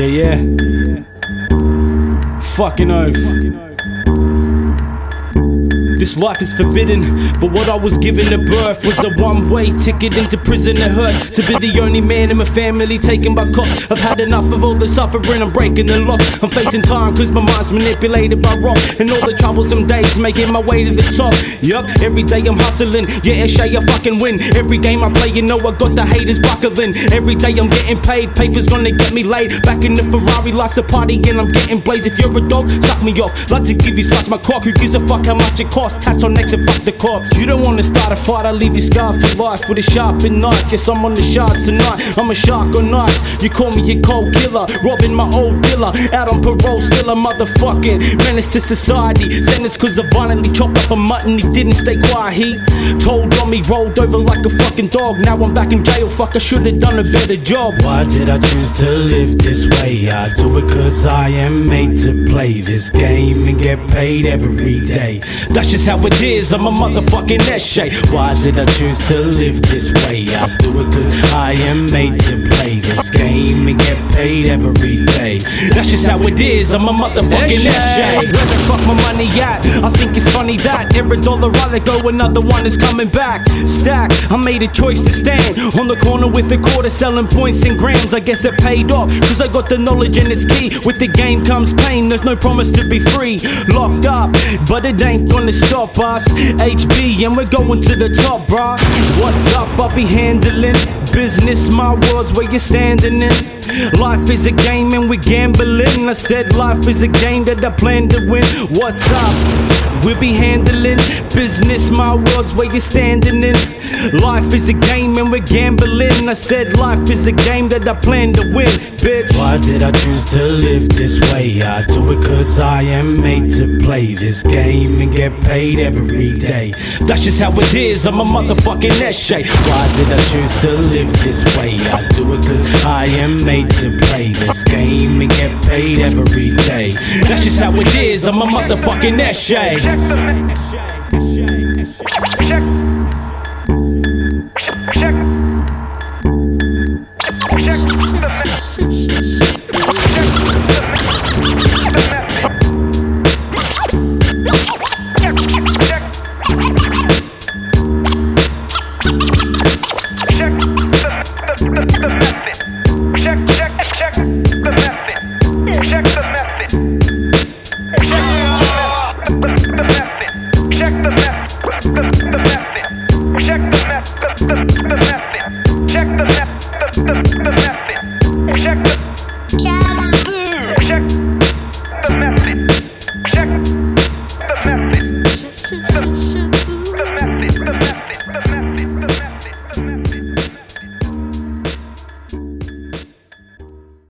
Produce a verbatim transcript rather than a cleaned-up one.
yeah. Fucking oath. This life is forbidden, but what I was given at birth was a one-way ticket into prison. It hurt to be the only man in my family taken by cops. I've had enough of all the suffering, I'm breaking the law. I'm facing time cause my mind's manipulated by rock, and all the troublesome days making my way to the top. Yup, every day I'm hustling, yeah, Shay, I fucking win. Every game I play, you know I got the haters buckling. Every day I'm getting paid, paper's gonna get me laid. Back in the Ferrari, life's a party and I'm getting blazed. If you're a dog, suck me off, like to give you slots my cock. Who gives a fuck how much it costs? Tats on necks and fuck the cops. You don't wanna start a fight, I'll leave you scarred for life with a sharpened knife. Yes, I'm on the shards tonight, I'm a shark on ice. You call me a cold killer, robbing my old dealer. Out on parole, still a motherfucking menace to society. Sentenced cause I violently chopped up a mutton, he didn't stay quiet. He told on me, rolled over like a fucking dog. Now I'm back in jail, fuck, I should've done a better job. Why did I choose to live this way? I do it cause I am made to play this game and get paid every day. That's just how it is, I'm a motherfucking S-Shay. Why did I choose to live this way? I do it cause I am made to play this game and get paid every day. That's just how it is, I'm a motherfucking S-Shay. Where the fuck my money at? I think it's funny that every dollar I let go, another one is coming back. Stack, I made a choice to stand on the corner with a quarter, selling points and grams. I guess it paid off, cause I got the knowledge and it's key. With the game comes pain, there's no promise to be free. Locked up, but it ain't gonna stop us. H B and we're going to the top, bruh. What's up? I'll be handling business, my world's where you're standing in. Life is a game and we're gambling. I said life is a game that I plan to win. What's up? We'll be handling business, my world's where you're standing in. Life is a game and we're gambling. I said life is a game that I plan to win, bitch. Why did I choose to live this way? I do it cause I am made to play this game and get paid every day. That's just how it is, I'm a motherfucking S-Shay. Why did I choose to live this way? I do it cause I am made to play this game and get paid every day. That's just how it is, I'm a motherfucking S-Shay. Check the check. Check. Check the Check